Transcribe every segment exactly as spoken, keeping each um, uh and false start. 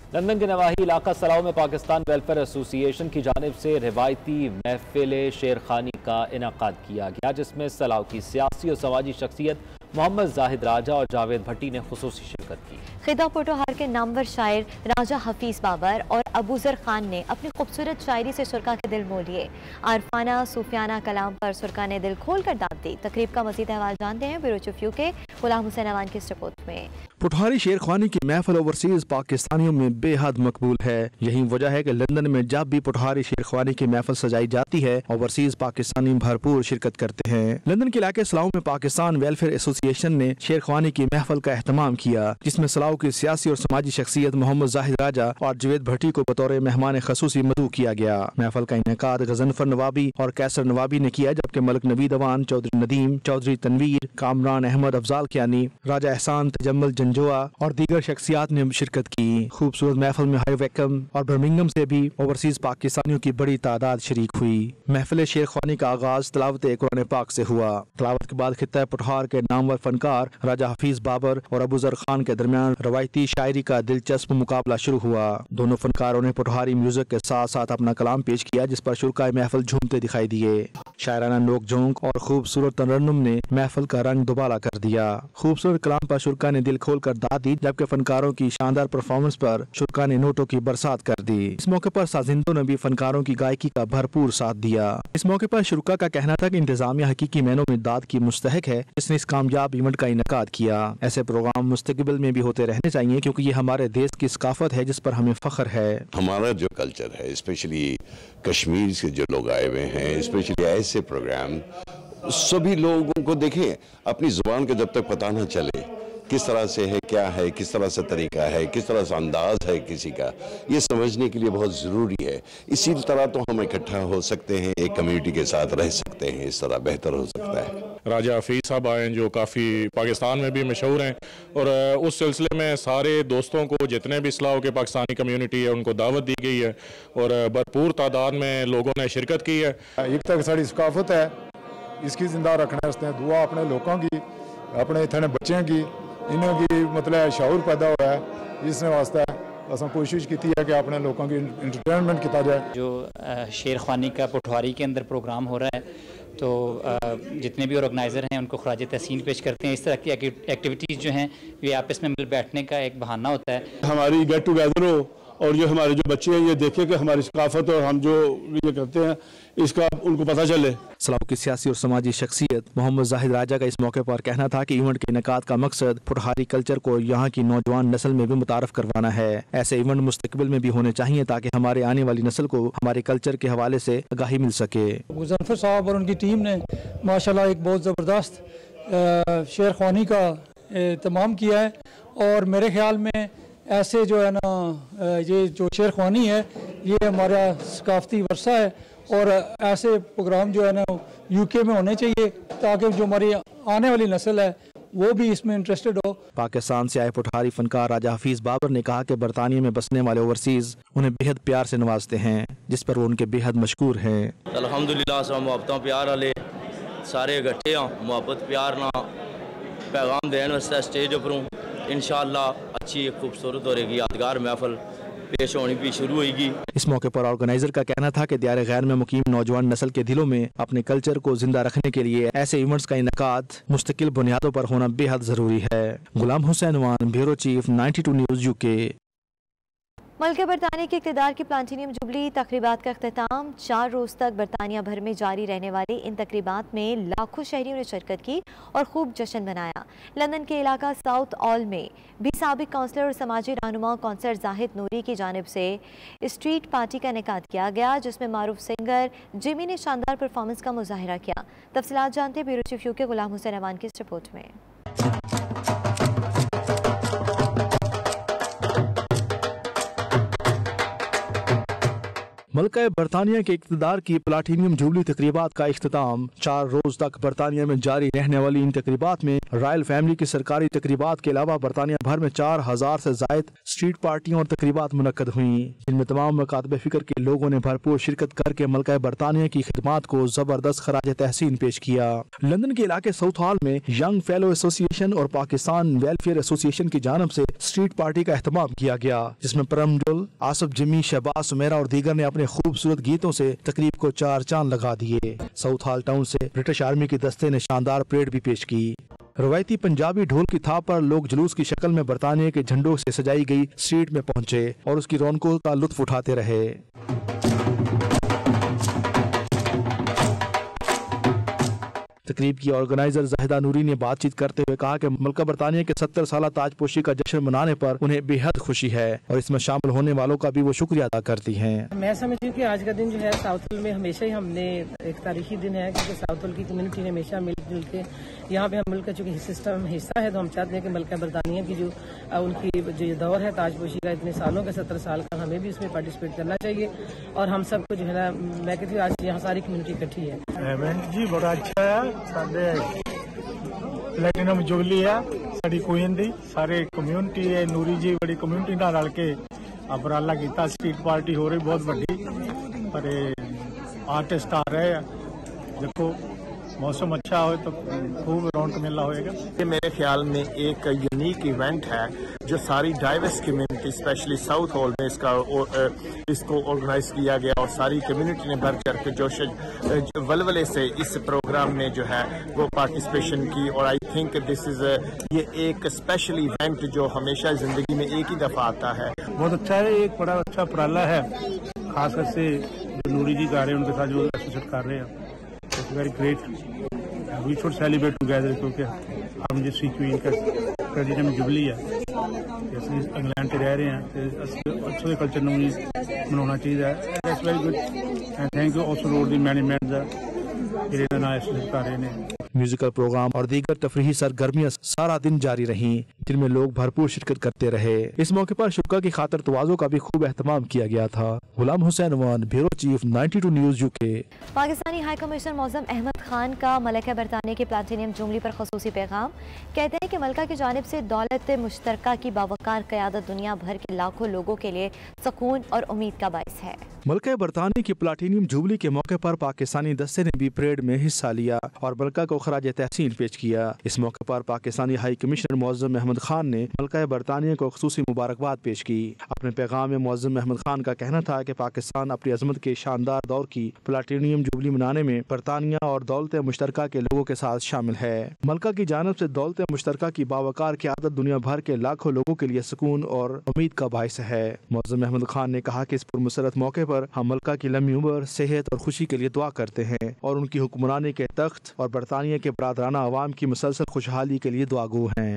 London کے نواحی علاقہ سلاؤ میں پاکستان ویلفیئر ایسوسی ایشن کی جانب سے روایتی محفل شیرخوانی کا انعقاد کیا گیا، جس میں سلاؤ کی سیاسی اور سماجی شخصیت محمد زاہد راجہ اور جاوید بھٹی نے خصوصی شرکت کی۔ خدا پوٹوہار کے نامور شاعر راجہ حفیظ بابر اور ابوذر خان نے اپنی خوبصورت شاعری سے سرکا کے دل مول لیے۔ عارفانہ صوفیانہ کلام پر سرکا نے دل کھول کر داد دی۔ تقریب کا مزید احوال جانتے ہیں بیورو چیف یو کے غلام حسین اوان کی اس رپورٹ میں۔ پٹھاری شیرخوانی کی محفل اوورسیز پاکستانیوں میں بے حد مقبول ہے۔ یہی وجہ ہے کہ لندن میں جب بھی پٹھاری شیرخوانی کی محفل سجائی جاتی ہے، اوورسیز پاکستانی بھرپور شرکت کرتے ہیں۔ لندن کے علاقے سلاؤ میں پاکستان ویلفیئر ایسوسی ایشن نے شیرخوانی کی محفل کا اہتمام کیا، جس میں سلاؤ کی سیاسی اور سماجی شخصیت محمد زاہد راجہ اور جاوید بھٹی کو بطور مہمان خصوصی مدعو کیا گیا۔ محفل کا انعقاد غضنفر نوابی اور کیسر نوابی نے کیا، جبکہ ملک نوید اوان، چودھری ندیم، چودھری تنویر، کامران احمد، افضال کیانی، راجہ احسان، تجمل جنجوا اور دیگر شخصیات نے شرکت کی۔ خوبصورت محفل میں ہائی ویکم اور برمنگم سے بھی اوورسیز پاکستانیوں کی بڑی تعداد شریک ہوئی۔ محفل شیرخوانی کا آغاز تلاوت قرآن پاک سے ہوا۔ تلاوت کے بعد خطہ پٹھار کے نامور فنکار راجہ حفیظ بابر اور ابوذر خان کے درمیان روایتی شاعری کا دلچسپ مقابلہ شروع ہوا۔ دونوں فنکاروں نے پٹھاری میوزک کے ساتھ ساتھ اپنا کلام پیش کیا، جس پر شرکائے محفل جھومتے دکھائی دیے۔ شاعرانہ نوک جھونک اور خوبصورت ترنم نے محفل کا رنگ دوبالا کر دیا۔ خوبصورت کلام پر شرکا نے دل کھول کر داد دی، جبکہ فنکاروں کی شاندار پرفارمنس پر شرکا نے نوٹوں کی برسات کر دی۔ اس موقع پر سازندوں نے بھی فنکاروں کی گائیکی کا بھرپور ساتھ دیا۔ اس موقع پر شرکا کا کہنا تھا کہ انتظامیہ حقیقی معنوں میں داد کی مستحق ہے، جس نے اس کامیاب ایونٹ کا انعقاد کیا۔ ایسے پروگرام مستقبل میں بھی ہوتے رہنے چاہیے، کیونکہ یہ ہمارے دیش کی ثقافت ہے جس پر ہمیں فخر ہے۔ ہمارا جو کلچر ہے، اسپیشلی کشمیر سے جو لوگ آئے ہوئے ہیں، اسپیشلی ایسے پروگرام سبھی لوگوں کو دیکھیں، اپنی زبان کا جب تک پتہ نہ چلے کس طرح سے ہے، کیا ہے، کس طرح سے طریقہ ہے، کس طرح سے انداز ہے کسی کا، یہ سمجھنے کے لیے بہت ضروری ہے۔ اسی طرح تو ہم اکٹھا ہو سکتے ہیں، ایک کمیونٹی کے ساتھ رہ سکتے ہیں، اس طرح بہتر ہو سکتا ہے۔ راجہ حفیظ صاحب آئے ہیں جو کافی پاکستان میں بھی مشہور ہیں، اور اس سلسلے میں سارے دوستوں کو جتنے بھی سلاؤ کے پاکستانی کمیونٹی ہے ان کو دعوت دی گئی ہے، اور بھرپور تعداد میں لوگوں نے شرکت کی ہے۔ ایک تک ساری ثقافت ہے، اس کی زندہ رکھنے واسطے دعا اپنے لوگوں کی، اپنے اتنے بچوں کی، انہوں کی مطلب شعور پیدا ہوا ہے، جس نے واسطہ اساں کوشش کی ہے کہ اپنے لوگوں کی انٹرٹینمنٹ کیا جائے۔ جو شیرخوانی کا پٹھواری کے اندر پروگرام ہو رہا ہے، تو جتنے بھی آرگنائزر ہیں ان کو خراج تحسین پیش کرتے ہیں۔ اس طرح کی ایکٹیویٹیز جو ہیں یہ آپس میں مل بیٹھنے کا ایک بہانہ ہوتا ہے۔ ہماری گیٹ ٹوگیدر ہو اور جو ہمارے جو بچے ہیں یہ دیکھیں کہ ہماری ثقافت اور ہم جو یہ کرتے ہیں اس کا ان کو پتہ چلے۔ سلاؤ کی سیاسی اور سماجی شخصیت محمد زاہد راجہ کا اس موقع پر کہنا تھا کہ ایونٹ کے انعقاد کا مقصد پٹھاری کلچر کو یہاں کی نوجوان نسل میں بھی متعارف کروانا ہے۔ ایسے ایونٹ مستقبل میں بھی ہونے چاہیے تاکہ ہمارے آنے والی نسل کو ہمارے کلچر کے حوالے سے آگاہی مل سکے۔ غضنفر صاحب اور ان کی ٹیم نے ماشاءاللہ ایک بہت زبردست شیرخوانی کا اہتمام کیا ہے، اور میرے خیال میں ایسے جو ہے نا یہ جو شیرخوانی ہے یہ ہمارا ثقافتی ورثہ ہے، اور ایسے پروگرام جو ہے نا یو کے میں ہونے چاہیے تاکہ جو ہماری آنے والی نسل ہے وہ بھی اس میں انٹرسٹڈ ہو۔ پاکستان سے آئے پٹھاری فنکار راجہ حفیظ بابر نے کہا کہ برطانیہ میں بسنے والے اوورسیز انہیں بے حد پیار سے نوازتے ہیں، جس پر وہ ان کے بے حد مشکور ہیں۔ الحمدللہ سب محبتوں پیار والے سارے اکٹھے ہوں، محبت پیار نہ پیغام دین واسطے اسٹیج پر ہوں۔ انشاءاللہ اچھی خوبصورت اور ایک یادگار محفل پیش ہونی بھی شروع ہوئے گی۔ اس موقع پر آرگنائزر کا کہنا تھا کہ دیار غیر میں مقیم نوجوان نسل کے دلوں میں اپنے کلچر کو زندہ رکھنے کے لیے ایسے ایونٹس کا انعقاد مستقل بنیادوں پر ہونا بے حد ضروری ہے۔ Ghulam Hussain Awan, bureau chief, ninety two news U K. ملکہ برطانیہ کے اقتدار کی پلانٹینیم جبلی تقریبات کا اختتام۔ چار روز تک برطانیہ بھر میں جاری رہنے والی ان تقریبات میں لاکھوں شہریوں نے شرکت کی اور خوب جشن منایا۔ لندن کے علاقہ ساؤتھ آل میں بھی سابق کونسلر اور سماجی رہنما کونسلر زاہد نوری کی جانب سے اسٹریٹ پارٹی کا انعقاد کیا گیا، جس میں معروف سنگر جیمی نے شاندار پرفارمنس کا مظاہرہ کیا۔ تفصیلات جانتے بیورو چیف یو کے غلام حسین اوان کی اس رپورٹ میں۔ मलका बरतानिया के इक़्तिदार की प्लाटीनियम जुबली तकरीबात का इख्तिताम। चार रोज तक बरतानिया में जारी रहने वाली इन तकरीबात में रॉयल फैमिली की सरकारी तकरीबात के अलावा बरतानिया भर में चार हजार से जायद स्ट्रीट पार्टियां और तकरीबात मुनक्कद हुई, जिनमें तमाम मकातब फिक्र के लोगों ने भरपूर शिरकत करके मलका बरतानिया की खिदमात को जबरदस्त खराज तहसीन पेश किया। लंदन के इलाके साउथ हॉल में यंग फेलो एसोसिएशन और पाकिस्तान वेलफेयर एसोसिएशन की जानब से स्ट्रीट पार्टी का एहतमाम किया गया, जिसमें परमडुल, आसफ जिमी, शहबाज सुमेरा और दीगर ने अपने खूबसूरत गीतों से तकरीब को चार चांद लगा दिए। साउथ हॉल टाउन से ब्रिटिश आर्मी के दस्ते ने शानदार परेड भी पेश की। रवायती पंजाबी ढोल की थाप पर लोग जुलूस की शक्ल में बरतानिया के झंडों से सजाई गई स्ट्रीट में पहुंचे और उसकी रौनकों का लुत्फ उठाते रहे। तकरीब की ऑर्गेनाइजर जाहिदा नूरी ने बातचीत करते हुए कहा कि मलका बरतानिया के सत्तर साल ताजपोशी का जश्न मनाने पर उन्हें बेहद खुशी है और इसमें शामिल होने वालों का भी वो शुक्रिया अदा करती हैं। मैं समझती हूँ कि आज का दिन जो है साउथ हॉल में हमेशा ही हमने एक तारीखी दिन है, क्योंकि साउथ हॉल की कम्युनिटी ने हमेशा मिलजुल के यहाँ पे हम मुल्क का चूँकि सिस्टम हिस्सा है, तो हम चाहते हैं कि मलका बरतानिया की जो उनकी जो दौर है ताजपोशी का इतने सालों का सत्तर साल का, हमें भी उसमें पार्टिसिपेट करना चाहिए और हम सबको जो है ना, मैं कहती हूँ आज यहाँ सारी कम्युनिटी इकट्ठी है। इवेंट जी बड़ा अच्छा है, प्लैटिनम जुबली है साड़ी क्वीन दी, सारे कम्युनिटी है, नूरी जी बड़ी कम्युनिटी नाल रल के उपराला कीता, स्ट्रीट पार्टी हो रही बहुत बड़ी, पर आर्टिस्ट आ रहे हैं, देखो मौसम अच्छा हो तो खूब रौनक मेला होएगा। ये मेरे ख्याल में एक यूनिक इवेंट है जो सारी diverse community specially South Hall में इसका इसको ऑर्गेनाइज किया गया और सारी कम्युनिटी ने बढ़ चढ़ के जोश वलवले से इस प्रोग्राम में जो है वो पार्टिसिपेशन की और आई थिंक दिस इज ये एक स्पेशल इवेंट जो हमेशा जिंदगी में एक ही दफा आता है। बहुत अच्छा है, एक बड़ा अच्छा उपराला है, खासकर से जो नूरी जी गा रहे हैं उनके साथ जो एसोसिएट कर रहे हैं, it's very great, we should celebrate together, क्योंकि हम जिस क्वीन का प्लेटिनम जुबली है, ਅਸੀਂ ਇੰਗਲੈਂਡ 'ਚ ਰਹਿ ਰਹੇ ਹਾਂ ਤੇ ਅੱਛੇ ਕਲਚਰ ਨੂੰ ਵੀ ਮਨਾਉਣਾ ਚਾਹੀਦਾ ਹੈ। It's very good and thank you also road ਦੀ ਮੈਨੇਜਮੈਂਟ ਦਾ ਜਿਹੜੇ ਇਹਨਾਂ ਨਾਲ ਐਸੋਸੀਏਟ ਕਰ ਰਹੇ ਨੇ। म्यूजिकल प्रोग्राम और दीगर तफरीही सरगर्मियां सारा दिन जारी रहीं, जिनमें लोग भरपूर शिरकत करते रहे। इस मौके पर शुक्र की खातर तवाज़ो का भी खूब एहतमाम किया गया था। Ghulam Hussain Wan, bureau chief ninety two news UK. Pakistani high commissioner Moazzam Ahmed Khan का मलका बरतानिया के प्लाटीनियम जुबली पर खसूसी पैगाम। कहते हैं कि मलका की जानिब से दौलत मुश्तरका की बावकार क़यादत दुनिया भर के लाखों लोगों के लिए सुकून और उम्मीद का बाइस है। मलका बरतानिया की प्लाटीनियम जुबली के मौके पर पाकिस्तानी दस्ते ने भी परेड में हिस्सा लिया और मलका को खराज तहसीन पेश किया। इस मौके पर पाकिस्तानी हाई कमिश्नर मौज़म अहमद खान ने मलका बरतानिया को ख़ुसूसी मुबारकबाद पेश की। अपने पैगाम में मौज़म अहमद खान का कहना था कि पाकिस्तान अपनी अजमत के शानदार दौर की प्लाटीनियम जुबली मनाने में बरतानिया और दौलत मुश्तरका के लोगों के साथ शामिल है। मलका की जानब से दौलत मुश्तरका की बावकार क़यादत दुनिया भर के लाखों लोगों के लिए सुकून और उम्मीद का बाइस है। मौज़म अहमद खान ने कहा कि इस पुरमसरत मौके पर हम मलका की लंबी उम्र, सेहत और खुशी के लिए दुआ करते हैं और उनकी हुक्मरानी के तख्त और बरतानिया के बरादराना अवाम की मुसलसल खुशहाली के लिए दुआगो हैं।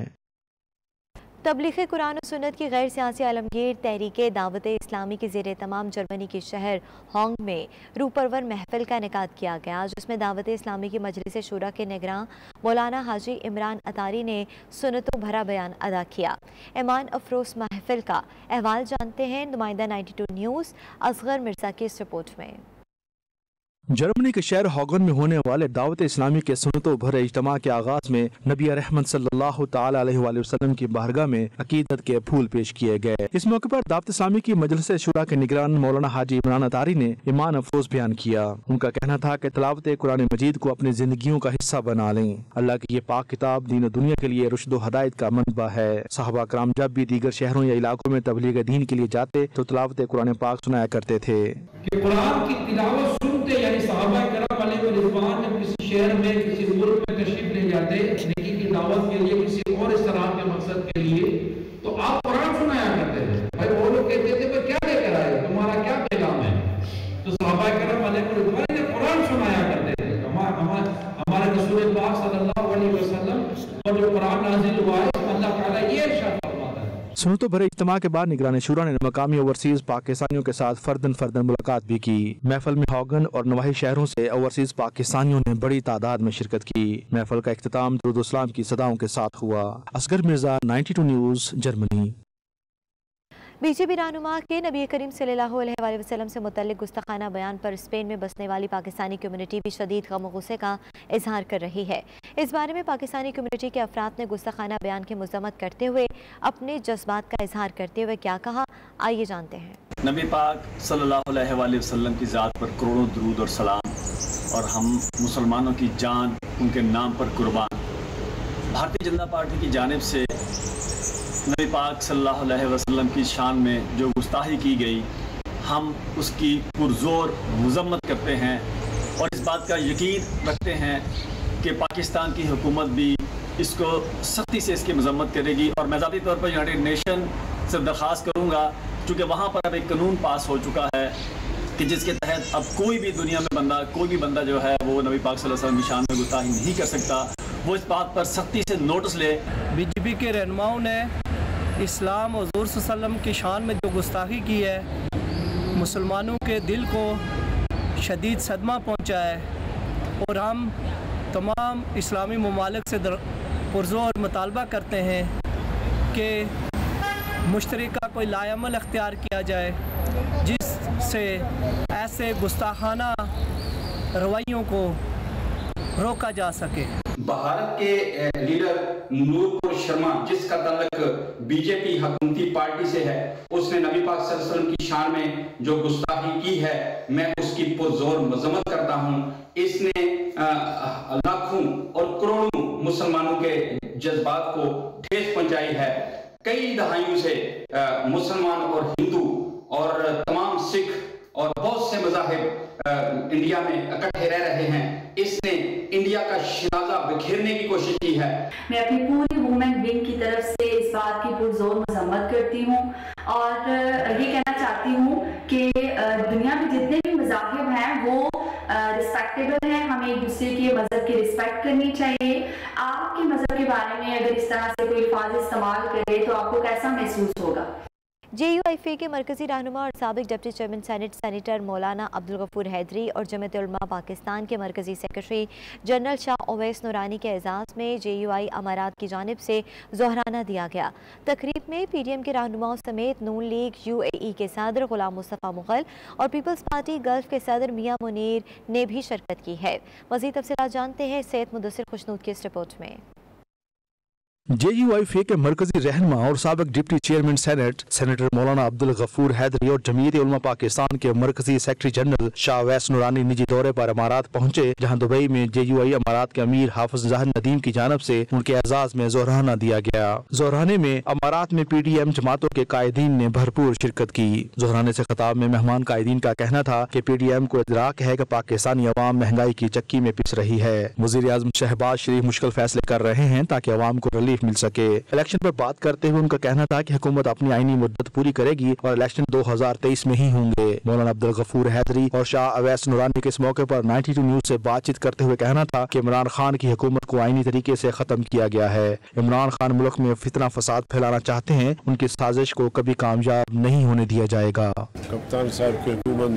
तबलीग कुरान और सुन्नत की गैर सियासी आलमगीर तहरीक दावत इस्लामी के ज़ेर तमाम जर्मनी के शहर होंग में रूपरवर महफिल का इनेकाद किया गया, जिसमें दावत इस्लामी की मजलिस शूरा के निगरान मौलाना हाजी इमरान अतारी ने सुन्नतों भरा बयान अदा किया। ईमान अफरोज महफिल का अहवाल जानते हैं नुमाइंदा ninety two news Asghar Mirza की इस रिपोर्ट में। जर्मनी के शहर होगन में होने वाले दावत इस्लामी के सुन्नतों भरे इज्तिमा के आगाज में नबी रहमत सल्लल्लाहु तआला अलैहि वसल्लम की बारगाह में अकीदत के फूल पेश किए गए। इस मौके पर दावत इस्लामी की मजलिस शुरा के निगरान मौलाना हाजी इमरान अतारी ने ईमान अफरोज बयान किया। उनका कहना था कि तिलावत कुरान मजीद को अपनी जिंदगियों का हिस्सा बना लें। अल्लाह की ये पाक किताब दीन दुनिया के लिए रुश्द हदायत का मनबा है। सहाबा कराम जब भी दीगर शहरों या इलाकों में तबलीग दीन के लिए जाते तो तिलावत कुरान पाक सुनाया करते थे। कुरान की तिलावत सुनते यानी सहाबा कराम अलैहि रिज़वान जब किसी शहर में किसी मुल्क में तशरीफ ले जाते नेकी की दावत के लिए, किसी और इस तरह के मकसद के लिए, तो आप कुरान सुनाया करते थे। भाई वो लोग कहते थे पर क्या लेकर आए, तुम्हारा क्या पैगाम है? तो सहाबा कराम अलैहि रिज़वान ने कुरान सुनाया करते थे। हमारे रसूल पाक सल्लल्लाहु अलैहि वसल्लम और जो कुरान नाज़िल हुआ है अल्लाह ताला ये इरशाद सुन्नतों भरे इज्तिमा के बाद निगरान शुरा ने मकामी ओवरसीज पाकिस्तानियों के साथ फर्दन फर्दन मुलाकात भी की। महफिल में होगन और नवाही शहरों से ओवरसीज पाकिस्तानियों ने बड़ी तादाद में शिरकत की। महफिल का इख्तिताम दुरूद इस्लाम की सदाओं के साथ हुआ। Asghar Mirza ninety two news Germany. B J P रहनुमा के नबी करीम सल्लल्लाहु अलैहि वसल्लम से मुतल्लिक गुस्ताखाना बयान पर स्पेन में बसने वाली पाकिस्तानी कम्युनिटी भी शदीद गम और गुस्से का इजहार कर रही है। इस बारे में पाकिस्तानी कम्युनिटी के अफराद ने गुस्ताखाना बयान की मजम्मत करते हुए अपने जज्बात का इजहार करते हुए क्या कहा, आइए जानते हैं। नबी पाक सल्लल्लाहु अलैहि वसल्लम की ज़ात पर करोड़ों दुरूद और सलाम, और हम मुसलमानों की जान उनके नाम पर कुर्बान। भारतीय जनता पार्टी की जानिब से नबी पाक सल्लल्लाहु अलैहि वसल्लम की शान में जो गुस्ताही की गई, हम उसकी पुरजोर मजम्मत करते हैं और इस बात का यकीन रखते हैं कि पाकिस्तान की हुकूमत भी इसको सख्ती से इसकी मजम्मत करेगी। और मैं ज़ाती तौर पर यूनाइटेड नेशन से दरख्वास्त करूँगा, चूँकि वहाँ पर अब एक कानून पास हो चुका है कि जिसके तहत अब कोई भी दुनिया में बंदा कोई भी बंदा जो है वो नबी पाक सल्लल्लाहु अलैहि वसल्लम की शान में गुस्ताही नहीं कर सकता, वो इस बात पर सख्ती से नोटिस ले। बीजेपी के रहनुमाओं ने इस्लाम और हुज़ूर सल्लल्लाहु अलैहि वसल्लम की शान में जो गुस्ताखी की है, मुसलमानों के दिल को शदीद सदमा पहुँचा है और हम तमाम इस्लामी ममालिक से पुरज़ोर मुतालबा करते हैं कि मुश्तरका कोई लायामल अख्तियार किया जाए जिससे ऐसे गुस्ताखाना रवैयों को रोका जा सके। भारत के लीडर नूरपुर शर्मा, जिसका तल्लुक बीजेपी हुकूमती पार्टी से है, उसने नबी पाक सल्लल्लाहु अलैहि वसल्लम की शान में जो गुस्ताखी की है, मैं उसकी पुरजोर मजम्मत करता हूँ। इसने लाखों और करोड़ों मुसलमानों के जज्बात को ठेस पहुंचाई है। कई दहाइयों से मुसलमान और हिंदू और तमाम सिख और बहुत से मज़ाहिब इंडिया में इकट्ठे रह रहे हैं। इसने इंडिया का शनाजा बिखेरने की कोशिश की है। मैं अपनी पूरी वुमेन विंग की तरफ से इस बात की पुरजोर मजम्मत करती हूँ और ये कहना चाहती हूँ कि दुनिया में जितने भी मज़ाहिब हैं वो रिस्पेक्टेबल हैं। हमें एक दूसरे के मज़हब की रिस्पेक्ट करनी चाहिए। आपके मज़हब के बारे में अगर इस तरह से कोई अल्फाज इस्तेमाल करे तो आपको कैसा महसूस होगा। जे यू आई फी के मरकजी रहनुमा और साबिक डिप्टी चेयरमैन सेनेट सेनेटर मौलाना अब्दुल गफूर हैदरी और जमीयत उलमा पाकिस्तान के मरकजी सेक्रेटरी जनरल शाह ओवैस नूरानी के एजाज़ में जे यू आई अमारात की जानिब से जोहराना दिया गया। तकरीब में पी डी एम के रहनुमाओं समेत नून लीग यू ए ई के सदर गुलाम मुस्तफ़ा मुग़ल और पीपल्स पार्टी गल्फ के सदर मियाँ मुनीर ने भी शिरकत की है। मज़ीद तफसीलात जानते हैं सैयद मुदस्सिर खुशनूद की इस रिपोर्ट में। जे यू आई फी के मरकजी रहनुमा और साबिक डिप्टी चेयरमैन सेनेट सेनेटर मौलाना अब्दुल गफूर हैदरी और जमीयत उलमा पाकिस्तान के मरकजी सेक्रेटरी जनरल शाह ओवैस नूरानी निजी दौरे पर अमारात पहुंचे, जहां दुबई में जे यू आई अमारात के अमीर हाफिज ज़ाहिर नदीम की जानब से उनके एजाज में जोहराना दिया गया। जोहराने में अमारात में पी डी एम जमातों के कायदीन ने भरपूर शिरकत की। जोहराने से खिताब में मेहमान कायदीन का कहना था कि पी डी एम को इदराक है कि पाकिस्तानी अवाम महंगाई की चक्की में पिस रही है। वज़ीर आज़म शहबाज शरीफ मुश्किल फैसले कर रहे हैं ताकि अवाम को रिलीफ मिल सके। इलेक्शन पर बात करते हुए उनका कहना था कि हुकूमत अपनी आईनी मुद्दत पूरी करेगी और इलेक्शन दो हजार तेईस में ही होंगे। मौलाना अब्दुल गफूर हैदरी और शाह ओवैस नूरानी के इस मौके पर नाइन्टी टू न्यूज से बातचीत करते हुए कहना था कि इमरान खान की हुकूमत को आईनी तरीके से खत्म किया गया है। इमरान खान मुल्क में फितना फसाद फैलाना चाहते हैं, उनकी साजिश को कभी कामयाब नहीं होने दिया जाएगा। कप्तान साहब की हुकूमत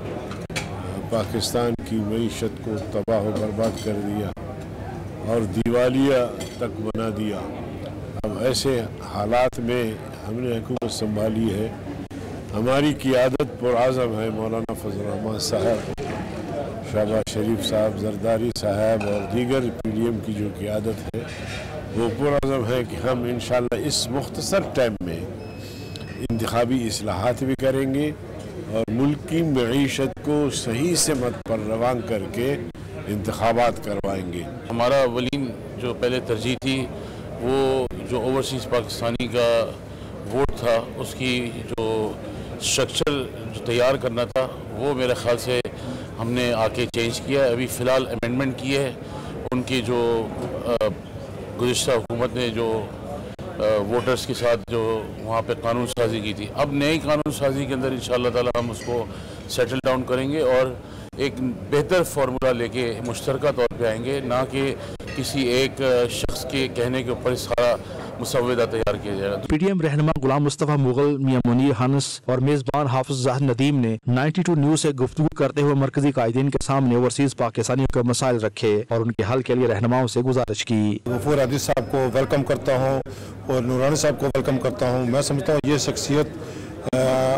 ने पाकिस्तान की मईशत को तबाह व बर्बाद कर दिया और दिवालिया तक बना दिया। अब ऐसे हालात में हमने हुकूमत संभाली है। हमारी क़ियादत पुरआज़म है मौलाना फजल रहमान साहब, शहबाज शरीफ साहब, जरदारी साहब और दीगर पी डी एम की जो क़ियादत है वो पुरआज़म है कि हम इंशाअल्लाह इस मुख्तसर टाइम में इंतखाबी इस्लाहात भी करेंगे और मुल्क की मईशत को सही सिमत पर रवान करके इंतखाबात करवाएंगे। हमारा अवलीन जो पहले तरजीह थी वो जो ओवरसीज़ पाकिस्तानी का वोट था उसकी जो स्ट्रक्चर जो तैयार करना था वो मेरे ख्याल से हमने आके चेंज किया है। अभी फ़िलहाल अमेंडमेंट की है उनकी जो गुज़िश्ता हुकूमत ने जो वोटर्स के साथ जो वहाँ पे कानून साजी की थी। अब नई कानून साजी के अंदर इंशाअल्लाह ताला हम उसको सेटल डाउन करेंगे और एक बेहतर फार्मूला लेके मुश्तरका तौर पे आएंगे, ना कि किसी एक शख्स के कहने के ऊपर सारा मुसव्वदा तैयार किया जाएगा। पी डी एम रहनुमा गुलाम मुस्तफ़ा मुग़ल, मियाँ मुनीर हनस और मेज़बान हाफिज ज़ाहिर नदीम ने नाइन्टी टू न्यूज़ से गुफ्तगू करते हुए मरकजी कायदीन के सामने ओवरसीज़ पाकिस्तानियों के मसाइल रखे और उनके हल के लिए रहनुमाओं से गुजारिश की। गफूर हैदरी साहब को वेलकम करता हूँ और नूरानी साहब को वेलकम करता हूँ। मैं समझता हूँ ये शख्सियत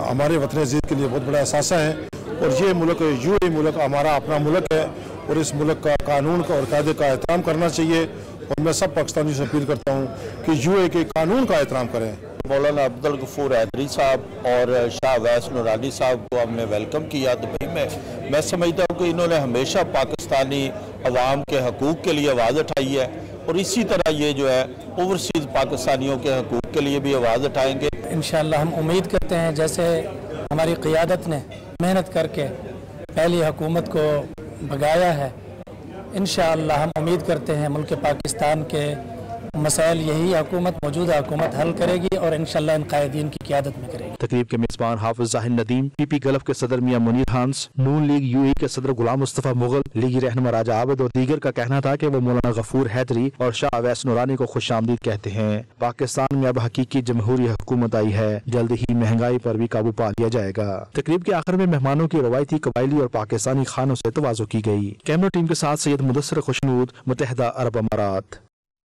हमारे वतन अज़ीज़ के लिए बहुत बड़ा असासा है और ये मुल्क यू ए मुल्क हमारा अपना मुल्क है और इस मुल्क का कानून का और कायदे का एहतराम करना चाहिए और मैं सब पाकिस्तानियों से अपील करता हूँ कि यू ए के कानून का एहतराम करें। मौलाना अब्दुल गफूर हैदरी साहब और शाह अवैस नूरानी साहब को हमने वेलकम किया दुबई में। मैं समझता हूँ कि इन्होंने हमेशा पाकिस्तानी अवाम के हकूक़ के लिए आवाज़ उठाई है और इसी तरह ये जो है ओवरसीज़ पाकिस्तानियों के हकूक़ के लिए भी आवाज़ उठाएंगे। इंशाअल्लाह हम उम्मीद करते हैं जैसे हमारी क़ियादत ने मेहनत करके पहली हुकूमत को भगाया है, इंशाअल्लाह हम उम्मीद करते हैं मुल्क पाकिस्तान के मसाइल यही हुकूमत मौजूदा हुकूमत हल करेगी और इंशाअल्लाह इन कायदीन की क़ियादत में करेगी। तकरीब के मेज़बान हाफिज़ ज़ाहिर नदीम, पी पी गल्फ के सदर Mian Munir Hans, Noon league U A के सदर गुलाम मुस्तफ़ा मुगल, लीगी रहनुमा राजा आबिद और दीगर का कहना था कि वो मौलाना गफूर हैदरी और शाह अवैस नूरानी को खुशामदीद कहते हैं। पाकिस्तान में अब हकीकी जमहूरी हुकूमत आई है, जल्द ही महंगाई पर भी काबू पा लिया जाएगा। तकरीब के आखिर में मेहमानों की रवायती कबायली और पाकिस्तानी खानों से तवाज़ो की गई। कैमरा टीम के साथ सैयद मुदस्सिर खुशनूद, मुत्तहिदा अरब अमारात।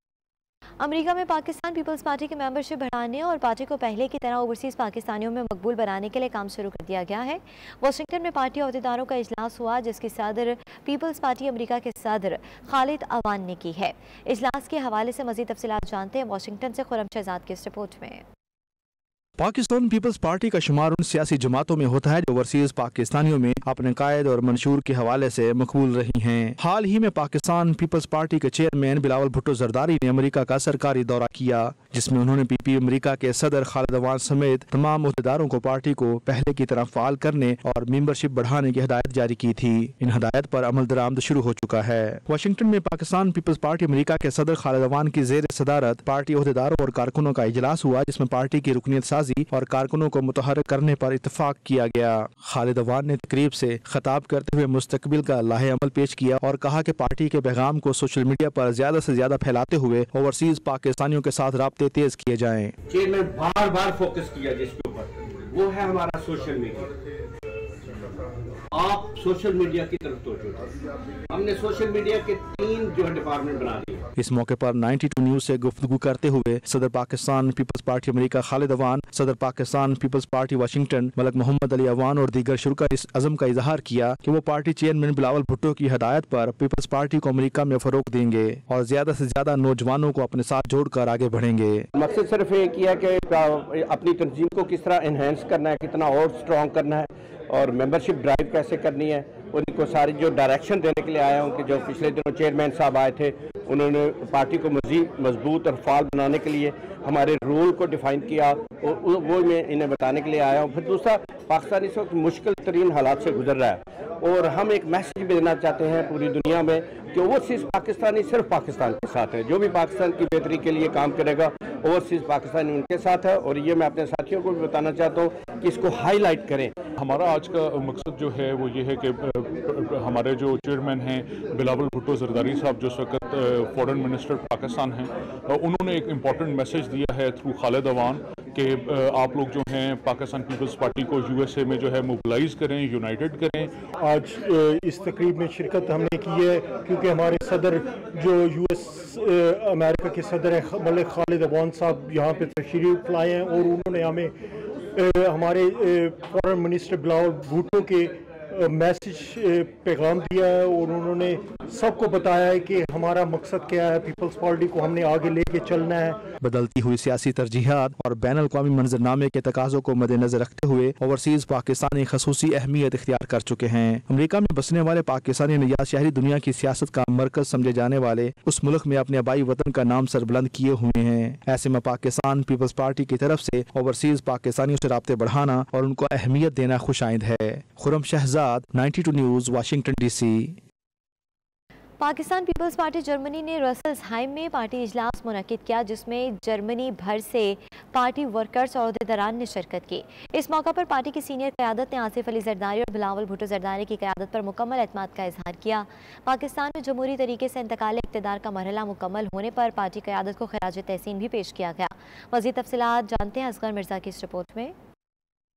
अमेरिका में पाकिस्तान पीपल्स पार्टी की मेंबरशिप बढ़ाने और पार्टी को पहले की तरह ओवरसीज़ पाकिस्तानियों में मकबूल बनाने के लिए काम शुरू कर दिया गया है। वाशिंगटन में पार्टी अहदेदारों का इजलास हुआ जिसकी सदर पीपल्स पार्टी अमेरिका के सदर खालिद अवान ने की है। इजलास के हवाले से मज़ीद तफसीलात जानते हैं वाशिंगटन से खुरम शहजाद की इस रिपोर्ट में। पाकिस्तान पीपल्स पार्टी का शुमार उन सियासी जमातों में होता है जो ओवरसीज पाकिस्तानियों में अपने कायद और मंशूर के हवाले से मकबूल रही हैं। हाल ही में पाकिस्तान पीपल्स पार्टी के चेयरमैन बिलावल भुट्टो जरदारी ने अमेरिका का सरकारी दौरा किया जिसमें उन्होंने पी पी अमेरिका के सदर खालिद अवान समेत तमाम अहदेदारों को पार्टी को पहले की तरह फाल करने और मेंबरशिप बढ़ाने की हदायत जारी की थी। इन हदायत पर अमल दरामद शुरू हो चुका है। वाशिंगटन में पाकिस्तान पीपल्स पार्टी अमेरिका के सदर खालिद अवान की जेर सदारत पार्टी अहदेदारों और कारकुनों का इजलास हुआ जिसमें पार्टी की रुकनीत साजी और कारकुनों को मुतहर्रिक करने पर इत्तेफाक किया गया। खालिद अवान ने तकरीब से खिताब करते हुए मुस्तकबिल का लाहे अमल पेश किया और कहा कि पार्टी के पैगाम को सोशल मीडिया पर ज्यादा से ज्यादा फैलाते हुए ओवरसीज पाकिस्तानियों के साथ राब्ते तेज किए जाएं। चेयरमैन बार बार फोकस किया जिसके ऊपर वो है हमारा सोशल मीडिया। आप सोशल मीडिया की तरफ तो हमने सोशल मीडिया के तीन जो डिपार्टमेंट बना दिए। इस मौके पर बानवे न्यूज से गुफ्तगू करते हुए सदर Pakistan peoples party America Khalid Awan, सदर Pakistan peoples party Washington Malik Mohammad Ali Awan और दीगर शुरा इस अज़म का इजहार किया कि वो पार्टी चेयरमैन बिलावल भुट्टो की हदायत पर पीपल्स पार्टी को अमेरिका में फरोग देंगे और ज्यादा से ज्यादा नौजवानों को अपने साथ जोड़कर आगे बढ़ेंगे। मकसद सिर्फ एक ही है कि अपनी तंजीम को किस तरह एनहेंस करना है, कितना और स्ट्रॉन्ग करना है और मेंबरशिप ड्राइव कैसे करनी है, उनको सारी जो डायरेक्शन देने के लिए आया हूँ कि जो पिछले दिनों चेयरमैन साहब आए थे उन्होंने पार्टी को मज़ीद मजबूत और फाल बनाने के लिए हमारे रोल को डिफाइन किया और वो मैं इन्हें बताने के लिए आया हूँ। फिर दूसरा, पाकिस्तान इस वक्त मुश्किल तरीन हालात से गुजर रहा है और हम एक मैसेज देना चाहते हैं पूरी दुनिया में कि ओवरसीज़ पाकिस्तानी सिर्फ पाकिस्तान के साथ है। जो भी पाकिस्तान की बेहतरी के लिए काम करेगा ओवरसीज़ पाकिस्तानी उनके साथ है और ये मैं अपने साथियों को भी बताना चाहता हूँ कि इसको हाईलाइट करें। हमारा आज का मकसद जो है वो ये है कि हमारे जो चेयरमैन हैं बिलावल भुट्टो जरदारी साहब जो इस वक्त फॉरेन मिनिस्टर पाकिस्तान हैं, उन्होंने एक इम्पॉर्टेंट मैसेज दिया है थ्रू खालिद अवान कि आप लोग जो हैं पाकिस्तान पीपल्स पार्टी को यूएसए में जो है मोबिलाइज करें, यूनाइटेड करें। आज इस तकरीब में शिरकत हमने की है क्योंकि हमारे सदर जो यूएस अमेरिका के सदर हैं मलिक खालिद अवान साहब यहाँ पे तशरीफ लाए हैं और उन्होंने हमें हमारे फॉरेन मिनिस्टर बिलावल भुट्टो के मैसेज पैगाम दिया है और उन्होंने सबको बताया है कि हमारा मकसद क्या है, पीपल्स पार्टी को हमने आगे लेके चलना है। बदलती हुई सियासी तरजीहात और बैन अल-क़वामी मंजरनामे के तकाज़ों को मद्देनजर रखते हुए ओवरसीज पाकिस्तानी खसूसी अहमियत इख्तियार कर चुके हैं। अमेरिका में बसने वाले पाकिस्तानी निजात शहरी दुनिया की सियासत का मरकज समझे जाने वाले उस मुल्क में अपने आबाई वतन का नाम सरबुलंद किए हुए हैं। ऐसे में पाकिस्तान पीपल्स पार्टी की तरफ से ओवरसीज पाकिस्तानियों से राब्ते बढ़ाना और उनको अहमियत देना खुशाइंद है। खुरम शहजाद, बानवे news, Washington DC. Pakistan peoples party Germany ने रसल्सहाइम में पार्टी इजलास मुनक्किद किया जिसमें जर्मनी भर से पार्टी वर्कर्स और अहदेदारान ने शिरकत की। इस मौका पर पार्टी की सीनियर क़यादत ने आसिफ अली जरदारी और बिलावल भुट्टो जरदारी की क़यादत पर मुकम्मल एतमाद का इजहार किया। पाकिस्तान में जमहूरी तरीके से इंतकाल इक़्तिदार का मरहला मुकम्मल होने पर पार्टी क़यादत को खराज तहसीन भी पेश किया गया। मज़ीद तफसीलात जानते हैं असगर मिर्ज़ा की इस रिपोर्ट में।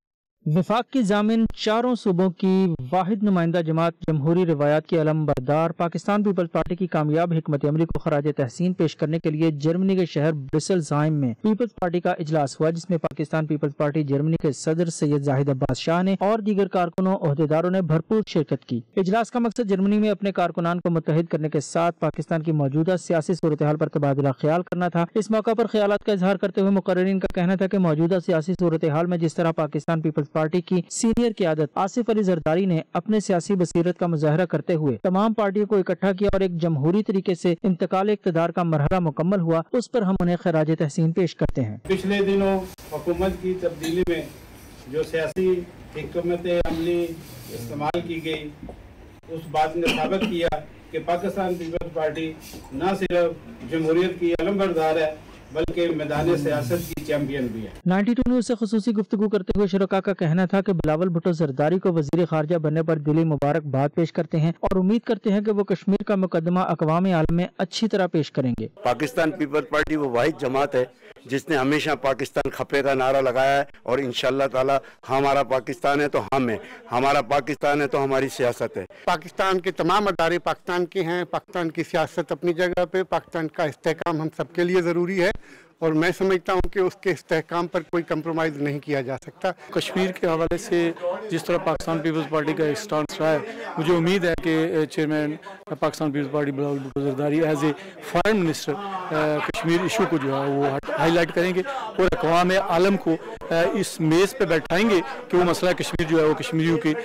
وفاق کی ضامن چاروں صوبوں کی واحد نمائندہ جماعت جمہوری روایات کی علم بردار پاکستان پیپلز پارٹی کی کامیاب حکمت عملی کو خراج تحسین پیش کرنے کے لیے جرمنی کے شہر برسلزہائم میں پیپلز پارٹی کا اجلاس ہوا، جس میں پاکستان پیپلز پارٹی جرمنی کے صدر سید زاہد عباس شاہ نے اور دیگر کارکنوں عہدیداروں نے بھرپور شرکت کی۔ اجلاس کا مقصد جرمنی میں اپنے کارکنان کو متحد کرنے کے ساتھ پاکستان کی موجودہ سیاسی صورتحال پر تبادلہ خیال کرنا تھا۔ اس موقع پر خیالات کا اظہار کرتے ہوئے مقررین کا کہنا تھا کہ موجودہ سیاسی صورتحال میں جس طرح پاکستان پیپلز پارٹی کی سینئر قیادت آصف علی زرداری نے اپنے سیاسی بصیرت کا مظاہرہ کرتے ہوئے تمام پارٹیوں کو اکٹھا کیا اور ایک جمہوری طریقے سے انتقال اقتدار کا مرحلہ مکمل ہوا، اس پر ہم انہیں خراج تحسین پیش کرتے ہیں۔ پچھلے دنوں حکومت کی تبدیلی میں جو سیاسی حکمت عملی استعمال کی گئی، اس بات نے ثابت کیا کہ پاکستان پیپلز پارٹی نہ صرف جمہوریت کی علم بردار ہے بلکہ میدان سیاست کی چیمپئن بھی ہے۔ نائنٹی ٹو نیوز سے خصوصی گفتگو کرتے ہوئے شرکاء کا کہنا تھا کہ بلاول بھٹو زرداری کو وزیر خارجہ بننے پر دلی مبارکباد پیش کرتے ہیں اور امید کرتے ہیں کہ وہ کشمیر کا مقدمہ اقوام عالم میں اچھی طرح پیش کریں گے۔ پاکستان پیپلز پارٹی وہ واحد جماعت ہے جس نے ہمیشہ پاکستان کھپے کا نعرہ لگایا ہے اور انشاءاللہ تعالی ہمارا پاکستان ہے تو ہم ہیں، ہمارا پاکستان ہے تو ہماری سیاست ہے۔ پاکستان کے تمام ادارے پاکستان کے ہیں، پاکستان کی سیاست اپنی جگہ پہ، پاکستان کا استحکام ہم سب کے لیے ضروری ہے اور میں سمجھتا ہوں کہ اس کے استحکام پر کوئی کمپرومائز نہیں کیا جا سکتا۔ کشمیر کے حوالے سے جس طرح پاکستان پیپلز پارٹی کا ایک سٹانس رہا ہے، مجھے امید ہے کہ chairman Pakistan peoples party Bilawal Bhutto Zardari as a foreign minister Kashmir issue کو جو ہے وہ ہائی لائٹ کریں گے اور اقوام عالم کو اس میز پہ بیٹھائیں گے کہ وہ مسئلہ کشمیر جو ہے وہ کشمیریوں کی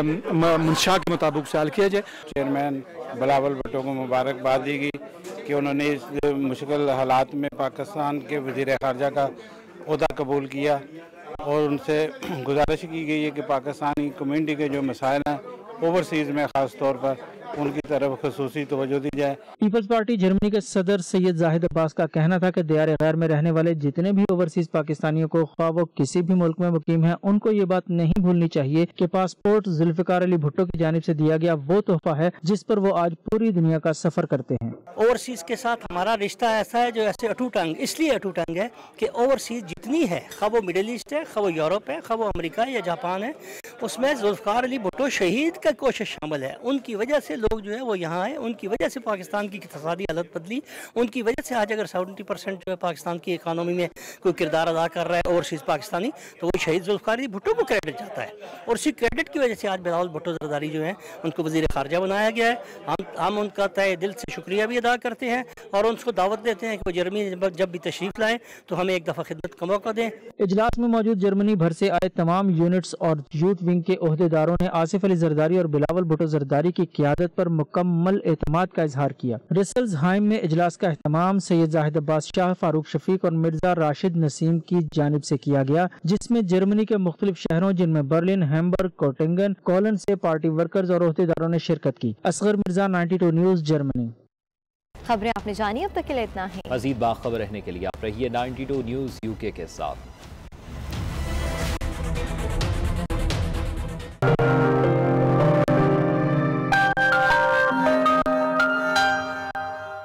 منشا کے مطابق سیال کیا جائے۔ چیئرمین بلاول بھٹو کو مبارکباد دی گئی کہ انہوں نے اس مشکل حالات میں پاکستان کے وزیر خارجہ کا عہدہ قبول کیا اور ان سے گزارش کی گئی ہے کہ پاکستانی کمیونٹی کے جو مسائل ہیں اوورسیز میں خاص طور پر ان کی طرف خصوصی توجہ دی جائے۔ پیپلز پارٹی جرمنی کے صدر سید زاہد عباس کا کہنا تھا کہ دیار غیر میں رہنے والے جتنے بھی اوورسیز پاکستانیوں کو خواہ وہ کسی بھی ملک میں مقیم ہیں، ان کو یہ بات نہیں بھولنی چاہیے کہ پاسپورٹ ذوالفقار علی بھٹو کی جانب سے دیا گیا وہ تحفہ ہے جس پر وہ آج پوری دنیا کا سفر کرتے ہیں۔ اوورسیز کے ساتھ ہمارا رشتہ ایسا ہے جو ایسے اٹوٹ انگ اس لیے اٹوٹ انگ ہے کہ اوورسیز جتنی ہے، خواہ وہ مڈل ایسٹ ہے، خواہ وہ یورپ ہے، خواہ وہ امریکہ یا جاپان ہے، اس میں ذوالفقار علی بھٹو شہید کا کوشش شامل ہے۔ ان کی وجہ سے لوگ جو ہے وہ یہاں آئے، ان کی وجہ سے پاکستان کی اقتصادی حالت بدلی، ان کی وجہ سے آج اگر سیونٹی پرسینٹ جو ہے پاکستان کی اکانومی میں کوئی کردار ادا کر رہا ہے اوورسیز پاکستانی، تو وہ شہید ذوالفقار علی بھٹو کو کریڈٹ جاتا ہے اور اسی کریڈٹ کی وجہ سے آج بلاول بھٹو زرداری جو ہیں ان کو وزیر خارجہ بنایا گیا ہے۔ ہم ہم ان کا تہ دل سے شکریہ بھی ادا کرتے ہیں اور ان کو دعوت دیتے ہیں کہ وہ جرمنی جب بھی تشریف لائیں تو ہمیں ایک دفعہ خدمت کا موقع دیں۔ اجلاس میں موجود جرمنی بھر سے آئے تمام یونٹس اور یوتھ ونگ کے عہدیداروں نے آصف علی زرداری اور بلاول بھٹو زرداری کی قیادت پر مکمل اعتماد کا اظہار کیا۔ برسلزہائم میں اجلاس کا اہتمام سید زاہد عباس شاہ، فاروق شفیق اور مرزا راشد نسیم کی جانب سے کیا گیا، جس میں جرمنی کے مختلف شہروں جن میں برلن، ہیمبرگ، کوٹنگن، کولن سے پارٹی ورکرز اور عہدیداروں نے شرکت کی۔ Asghar Mirza, ninety two news, Germany. خبریں آپ نے جانی، اب تک کے لیے اتنا ہی۔ مزید باخبر رہنے کے لیے آپ رہیے نائنٹی ٹو نیوز یو کے کے ساتھ۔